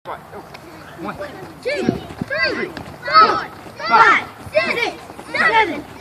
Right. 1, 2, 3, 4, 5, 6, 7,